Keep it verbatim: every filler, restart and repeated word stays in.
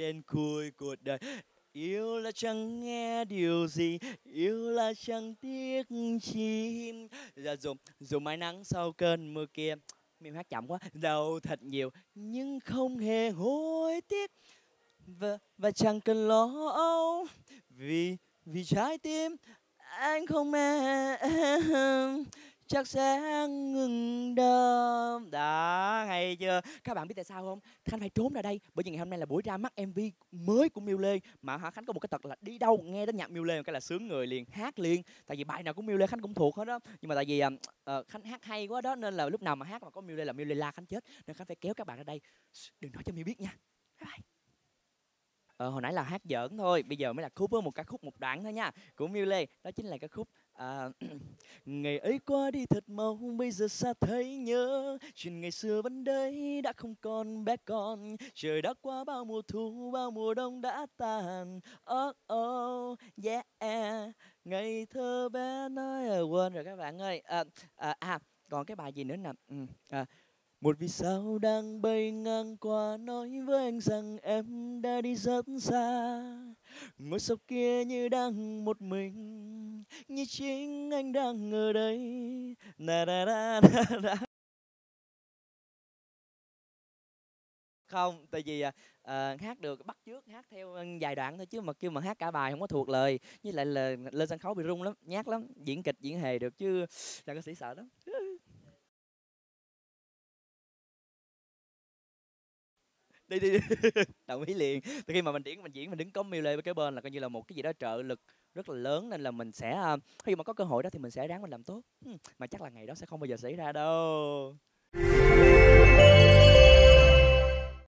đến cuối cuộc đời. Yêu là chẳng nghe điều gì, yêu là chẳng tiếc chi. Giờ dùng dùng mái nắng sau cơn mưa kia. Mình hát chậm quá. Đau thật nhiều nhưng không hề hối tiếc. Và và chẳng cần lo âu vì vì trái tim anh không em chắc sẽ ngừng đơm. Đó, hay chưa? Các bạn biết tại sao không? Khánh phải trốn ra đây bởi vì ngày hôm nay là buổi ra mắt em vê mới của Miu Lê. Mà hả, Khánh có một cái tật là đi đâu nghe đến nhạc Miu Lê một cái là sướng người liền, hát liền. Tại vì bài nào của Miu Lê Khánh cũng thuộc hết đó. Nhưng mà tại vì uh, Khánh hát hay quá đó nên là lúc nào mà hát mà có Miu Lê là Miu Lê la Khánh chết. Nên Khánh phải kéo các bạn ra đây. Đừng nói cho Miu biết nha. Bye bye. Ờ, hồi nãy là hát giỡn thôi, bây giờ mới là khúc với một ca khúc một đoạn thôi nha, của Miu Lê. Đó chính là ca khúc à, ngày ấy qua đi thật mau, bây giờ xa thấy nhớ. Chuyện ngày xưa vẫn đây, đã không còn bé con. Trời đã qua bao mùa thu, bao mùa đông đã tàn. Oh oh yeah, ngày thơ bé nói à, quên rồi các bạn ơi. À, à, à còn cái bài gì nữa nè. Ừ, à, một vì sao đang bay ngang qua nói với anh rằng em đã đi rất xa. Ngôi sao kia như đang một mình, như chính anh đang ở đây. Na na na na na. Không, tại vì à, hát được bắt chước hát theo vài đoạn thôi chứ mà kêu mà hát cả bài không có thuộc lời, với lại là lên sân khấu bị run lắm, nhát lắm, diễn kịch diễn hề được chứ là ca sĩ sợ lắm. Đi đi, đi. Đồng ý liền. Từ khi mà mình diễn mình diễn mình đứng có Miu Lê với cái bên là coi như là một cái gì đó trợ lực rất là lớn, nên là mình sẽ khi mà có cơ hội đó thì mình sẽ ráng mình làm tốt. Mà chắc là ngày đó sẽ không bao giờ xảy ra đâu.